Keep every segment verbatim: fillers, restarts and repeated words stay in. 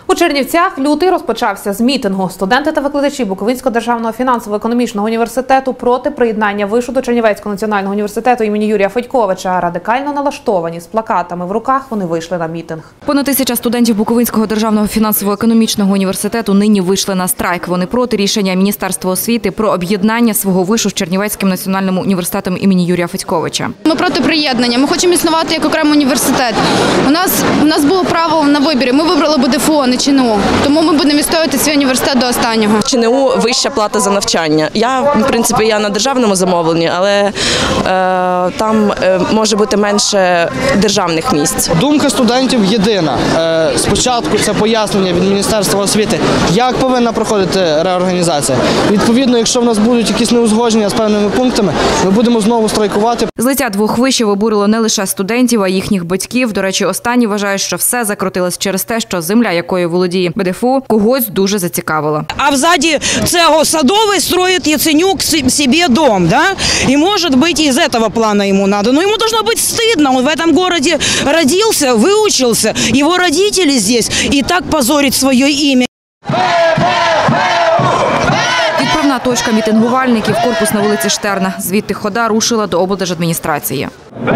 У Чернівцях лютий розпочався з мітингу. Студенти та викладачі Буковинського державного фінансово-економічного університету проти приєднання вишу до Чернівецького національного університету імені Юрія Федьковича. Радикально налаштовані з плакатами в руках вони вийшли на мітинг. Понад тисяча студентів Буковинського державного фінансово-економічного університету нині вийшли на страйк. Вони проти рішення Міністерства освіти про об'єднання свого вишу з Чернівецьким національним університетом імені Юрія Федьковича. Ми проти приєднання. Ми хочемо існувати як окремий університет. У нас, у нас було право на вибір. Ми вибрали БДФО, не ЧНУ. Тому ми будемо відстоювати свій університет до останнього. ЧНУ – вища плата за навчання. Я, в принципі, я на державному замовленні, але е, там е, може бути менше державних місць. Думка студентів єдина. Е, спочатку це пояснення від Міністерства освіти, як повинна проходити реорганізація. Відповідно, якщо в нас будуть якісь неузгодження з певними пунктами, ми будемо знову страйкувати. Злиття двох вишів обурило не лише студентів, а й їхніх батьків. До речі, останні вважають, що все закрутилось через те, що земля, якою володіє БДФО, когось дуже зацікавила. А взаді цього Садовий строїть Яценюк собі дом, да? І, може бути, із цього плану йому треба. Но йому должно бути стидно. Он в этом городе родился, выучился, его родители здесь, и так позорить своє ім'я. Відправна точка мітингувальників – корпус на вулиці Штерна. Звідти хода рушила до облдержадміністрації.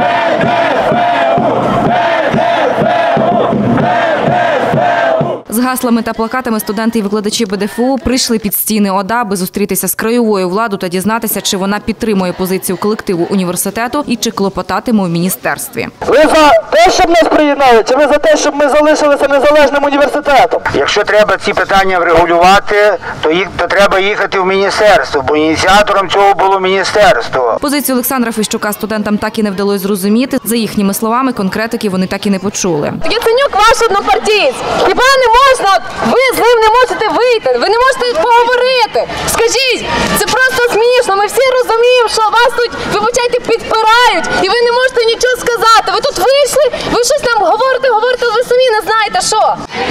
З гаслами та плакатами студенти і викладачі БДФУ прийшли під стіни ОДА, аби зустрітися з краєвою владою та дізнатися, чи вона підтримує позицію колективу університету і чи клопотатиме у міністерстві. Ви за те, щоб нас приєднали, чи ви за те, щоб ми залишилися незалежним університетом? Якщо треба ці питання врегулювати, то, їх, то треба їхати в міністерство, бо ініціатором цього було міністерство. Позицію Олександра Фещука студентам так і не вдалося зрозуміти. За їхніми словами, конкретики вони так і не почули. Яценюк ваш однопартієць. Хіба не можна, ви з ним не можете вийти, ви не можете поговорити. Скажіть, це просто смішно, ми всі розуміємо, що вас тут, вибачайте, підпирають, і ви не можете нічого сказати. Ви тут вийшли, ви щось там говорите, говорите, ви самі не знаєте, що.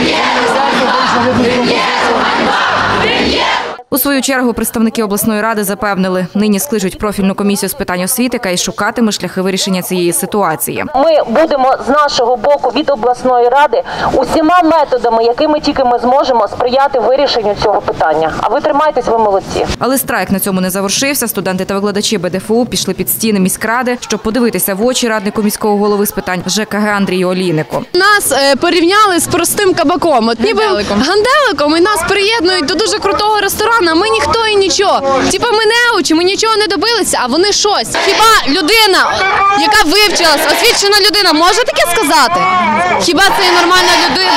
У свою чергу представники обласної ради запевнили, нині скличуть профільну комісію з питань освіти, яка й шукатиме шляхи вирішення цієї ситуації. Ми будемо з нашого боку від обласної ради усіма методами, якими тільки ми зможемо, сприяти вирішенню цього питання. А ви тримайтесь, ви молодці. Але страйк на цьому не завершився. Студенти та викладачі БДФУ пішли під стіни міськради, щоб подивитися в очі раднику міського голови з питань ЖКГ Андрію Олійнику. Нас е, порівняли з простим кабаком. От ніби ганделиком, і нас приєднують до дуже крутого ресторану. А ми ніхто і нічого. Типа ми неучі, ми нічого не добилися, а вони щось. Хіба людина, яка вивчилась, освічена людина, може таке сказати? Хіба це є нормальна людина?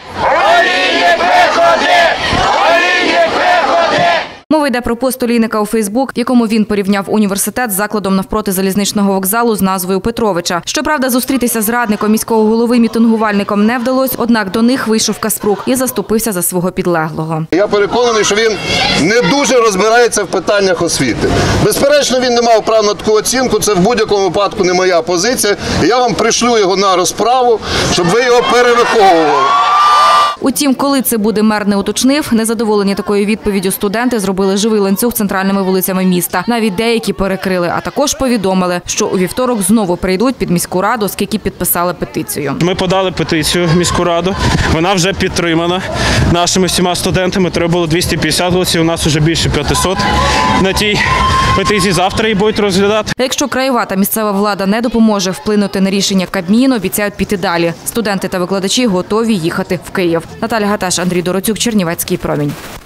Мова йде про пост Олійника у Фейсбук, в якому він порівняв університет з закладом навпроти залізничного вокзалу з назвою Петровича. Щоправда, зустрітися з радником міського голови мітингувальником не вдалося, однак до них вийшов Каспрук і заступився за свого підлеглого. Я переконаний, що він не дуже розбирається в питаннях освіти. Безперечно, він не мав права на таку оцінку, це в будь-якому випадку не моя позиція. Я вам пришлю його на розправу, щоб ви його перевиховували. Утім, коли це буде, мер не уточнив. Незадоволені такою відповіддю студенти зробили живий ланцюг центральними вулицями міста. Навіть деякі перекрили, а також повідомили, що у вівторок знову прийдуть під міську раду, оскільки підписали петицію. Ми подали петицію в міську раду, вона вже підтримана нашими всіма студентами. Треба було двісті п'ятдесят голосів, у нас вже більше п'ятисот на тій петиції. Завтра її будуть розглядати. А якщо краєва та місцева влада не допоможе вплинути на рішення Кабміну, обіцяють піти далі. Студенти та викладачі готові їхати в Київ. Наталя Гаташ, Андрій Дороцюк, Чернівецький промінь.